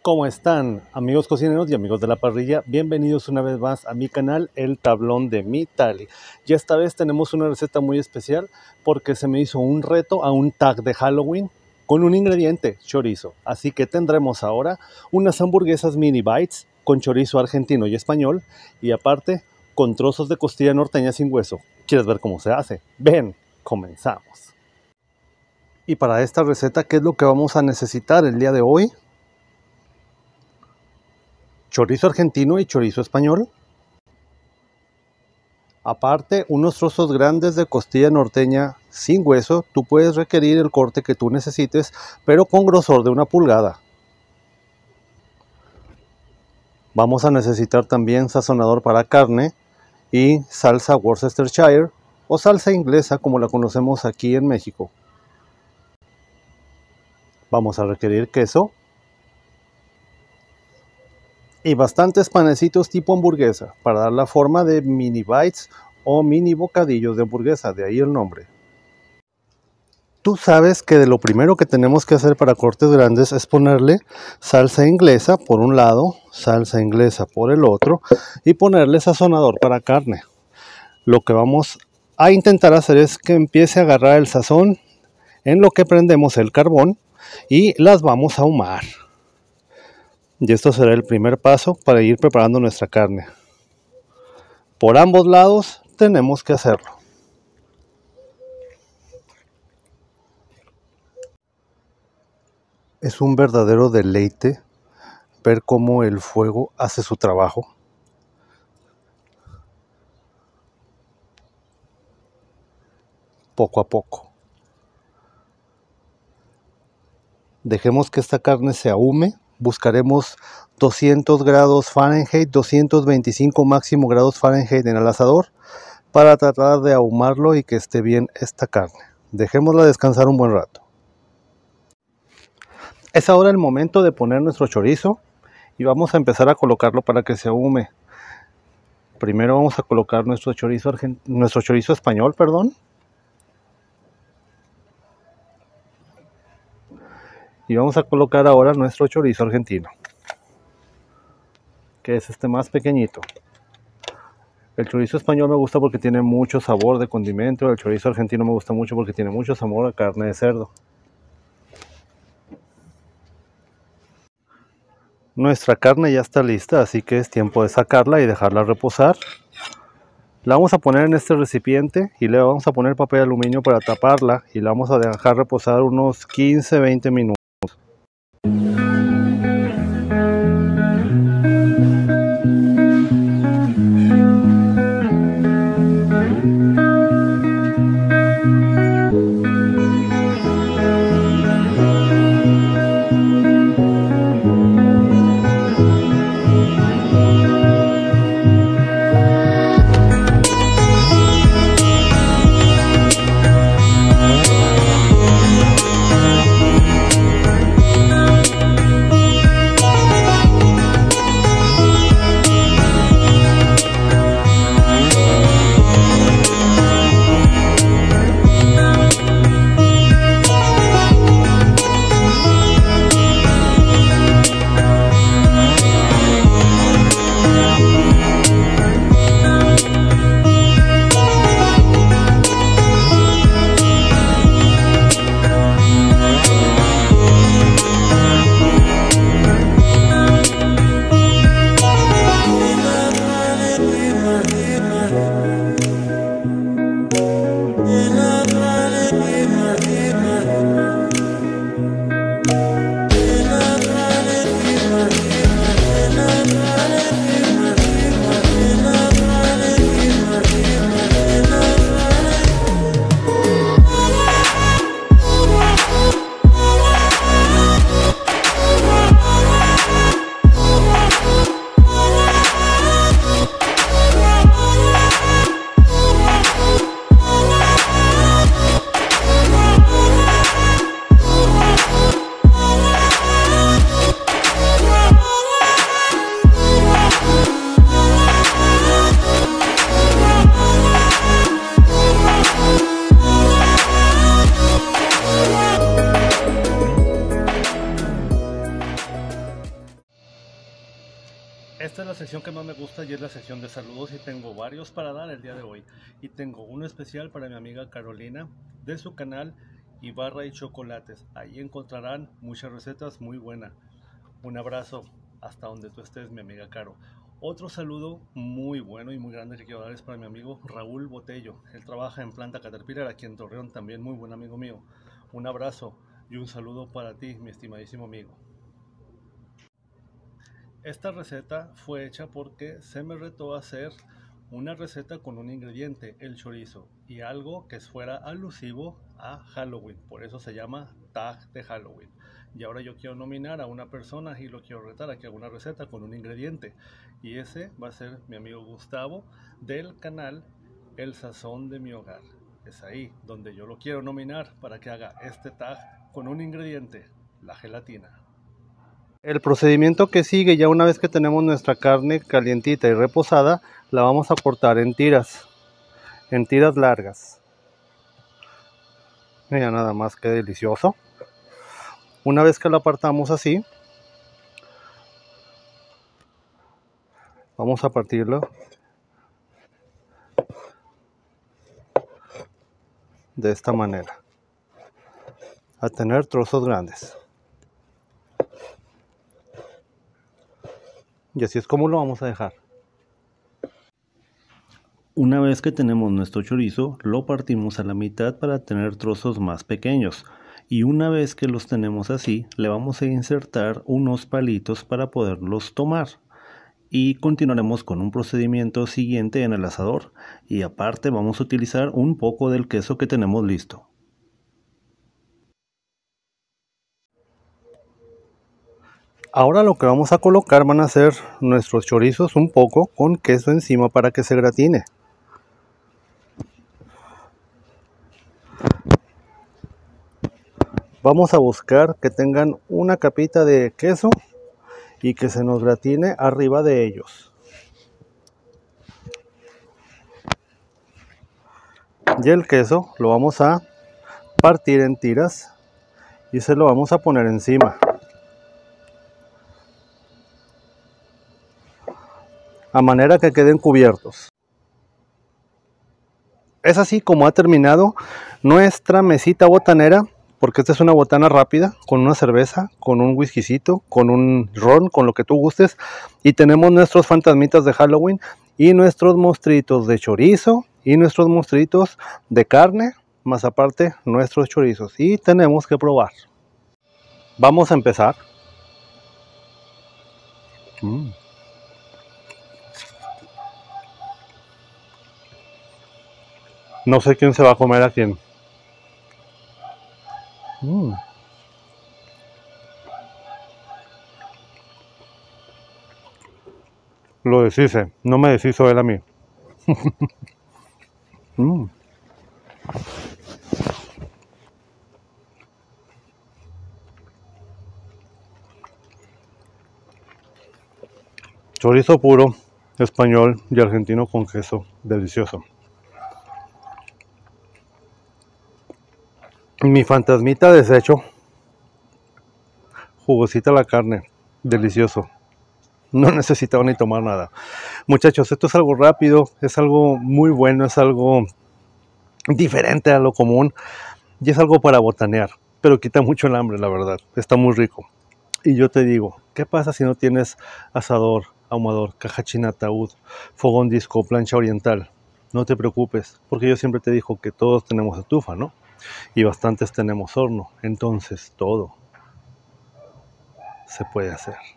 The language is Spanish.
¿Cómo están, amigos cocineros y amigos de la parrilla? Bienvenidos una vez más a mi canal, El Tablón de Mi Tali. Y esta vez tenemos una receta muy especial porque se me hizo un reto a un tag de Halloween con un ingrediente, chorizo. Así que tendremos ahora unas hamburguesas mini bites con chorizo argentino y español y aparte con trozos de costilla norteña sin hueso. ¿Quieres ver cómo se hace? Ven, comenzamos. Y para esta receta, ¿qué es lo que vamos a necesitar el día de hoy? Chorizo argentino y chorizo español. Aparte, unos trozos grandes de costilla norteña sin hueso. Tú puedes requerir el corte que tú necesites, pero con grosor de 1 pulgada. Vamos a necesitar también sazonador para carne y salsa Worcestershire o salsa inglesa como la conocemos aquí en México. Vamos a requerir queso. Y bastantes panecitos tipo hamburguesa para dar la forma de mini bites o mini bocadillos de hamburguesa, de ahí el nombre. Tú sabes que de lo primero que tenemos que hacer para cortes grandes es ponerle salsa inglesa por un lado, salsa inglesa por el otro y ponerle sazonador para carne. Lo que vamos a intentar hacer es que empiece a agarrar el sazón en lo que prendemos el carbón y las vamos a ahumar. Y esto será el primer paso para ir preparando nuestra carne. Por ambos lados tenemos que hacerlo. Es un verdadero deleite ver cómo el fuego hace su trabajo. Poco a poco. Dejemos que esta carne se ahume. Buscaremos 200 grados Fahrenheit, 225 máximo grados Fahrenheit en el asador para tratar de ahumarlo y que esté bien esta carne. Dejémosla descansar un buen rato. Es ahora el momento de poner nuestro chorizo y vamos a empezar a colocarlo para que se ahume. Primero vamos a colocar nuestro chorizo español, y vamos a colocar ahora nuestro chorizo argentino, que es este más pequeñito. El chorizo español me gusta porque tiene mucho sabor de condimento. El chorizo argentino me gusta mucho porque tiene mucho sabor a carne de cerdo. Nuestra carne ya está lista, así que es tiempo de sacarla y dejarla reposar. La vamos a poner en este recipiente y le vamos a poner papel aluminio para taparla y la vamos a dejar reposar unos 15-20 minutos. sección que más me gusta y es la sección de saludos, y tengo varios para dar el día de hoy. Y tengo uno especial para mi amiga Carolina de su canal Ibarra y Chocolates. Ahí encontrarán muchas recetas muy buenas. Un abrazo hasta donde tú estés, mi amiga Caro. Otro saludo muy bueno y muy grande que quiero dar es para mi amigo Raúl Botello. Él trabaja en Planta Caterpillar aquí en Torreón, también muy buen amigo mío. Un abrazo y un saludo para ti, mi estimadísimo amigo. Esta receta fue hecha porque se me retó a hacer una receta con un ingrediente, el chorizo, y algo que fuera alusivo a Halloween. Por eso se llama Tag de Halloween. Y ahora yo quiero nominar a una persona y lo quiero retar a que haga una receta con un ingrediente. Y ese va a ser mi amigo Gustavo del canal El Sazón de mi Hogar. Es ahí donde yo lo quiero nominar para que haga este tag con un ingrediente, la gelatina. El procedimiento que sigue, ya una vez que tenemos nuestra carne calientita y reposada, la vamos a cortar en tiras largas. Mira nada más que delicioso. Una vez que la apartamos así, vamos a partirlo de esta manera, a tener trozos grandes. Y así es como lo vamos a dejar. Una vez que tenemos nuestro chorizo, lo partimos a la mitad para tener trozos más pequeños. Y una vez que los tenemos así, le vamos a insertar unos palitos para poderlos tomar. Y continuaremos con un procedimiento siguiente en el asador. Y aparte vamos a utilizar un poco del queso que tenemos listo. Ahora lo que vamos a colocar van a ser nuestros chorizos un poco con queso encima para que se gratine. Vamos a buscar que tengan una capita de queso y que se nos gratine arriba de ellos. Y el queso lo vamos a partir en tiras y se lo vamos a poner encima. A manera que queden cubiertos. Es así como ha terminado nuestra mesita botanera, porque esta es una botana rápida, con una cerveza, con un whiskycito, con un ron, con lo que tú gustes. Y tenemos nuestros fantasmitas de Halloween y nuestros monstruitos de chorizo y nuestros monstruitos de carne, más aparte nuestros chorizos. Y tenemos que probar. Vamos a empezar. No sé quién se va a comer a quién. Lo deshice, no me deshizo él a mí. Chorizo puro, español y argentino con queso, delicioso. Mi fantasmita deshecho, jugosita la carne, delicioso. No necesitaba ni tomar nada. Muchachos, esto es algo rápido, es algo muy bueno, es algo diferente a lo común y es algo para botanear, pero quita mucho el hambre, la verdad. Está muy rico. Y yo te digo, ¿qué pasa si no tienes asador, ahumador, caja china, ataúd, fogón disco, plancha oriental? No te preocupes, porque yo siempre te digo que todos tenemos estufa, ¿no? Y bastantes tenemos horno, entonces todo se puede hacer.